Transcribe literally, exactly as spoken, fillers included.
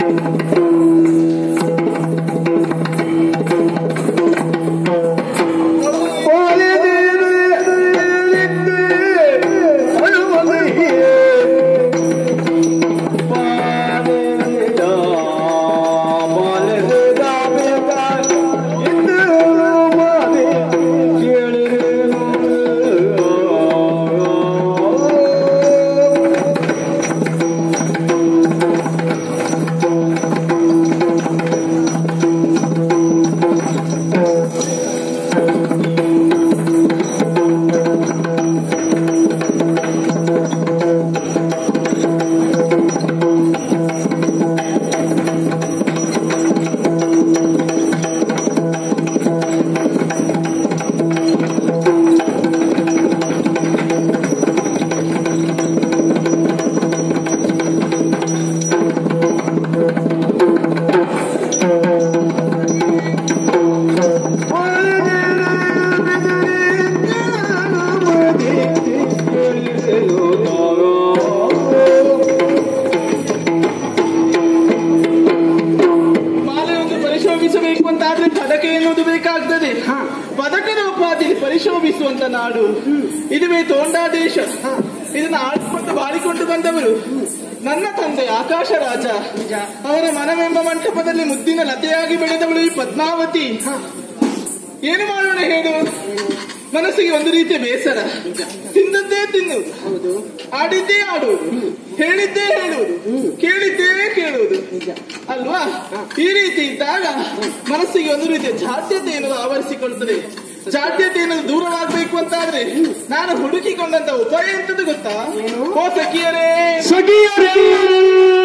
ಪರಿಶೋಭಿಸುವಂತ ನಾಡು ಇದುವೇ ತೋಂಡಾ ದೇಶ. ಇದನ್ನು ಆಳ್ಕೊಂಡು ಬಾಳಿಕೊಂಡು ಬಂದವರು ನನ್ನ ತಂದೆ ಆಕಾಶ ರಾಜ. ಅವರ ಮನವೆಂಬ ಮಂಟಪದಲ್ಲಿ ಮುದ್ದಿನ ಲತೆಯಾಗಿ ಬೆಳೆದವಳು ಈ ಪದ್ಮಾವತಿ. ಏನು ಮಾಡೋಣ ಹೇಳು? ಮನಸ್ಸಿಗೆ ಒಂದು ರೀತಿಯ ಬೇಸರ. ತಿಂದದ್ದೇ ತಿನ್ನುವುದು, ಆಡಿದ್ದೇ ಆಡುವುದು, ಹೇಳಿದ್ದೇ ಹೇಳುವುದು, ಕೇಳಿದ್ದೇ ಕೇಳುವುದು ಅಲ್ವಾ? ಈ ರೀತಿ ಇದ್ದಾಗ ಮನಸ್ಸಿಗೆ ಒಂದು ರೀತಿಯ ಜಾಡ್ಯತೆ ಎನ್ನುವುದು ಆವರಿಸಿಕೊಳ್ಳುತ್ತದೆ. ಜಾಡ್ಯತೆ ಎನ್ನುವುದು ದೂರವಾಗಬೇಕು ಅಂತಾದ್ರೆ ನಾನು ಹುಡುಕಿಕೊಂಡಂತ ಉಪಾಯ ಎಂತದ್ದು ಗೊತ್ತಾ? ಓ ಸಖಿಯರೇ, ಸಖಿಯರೇ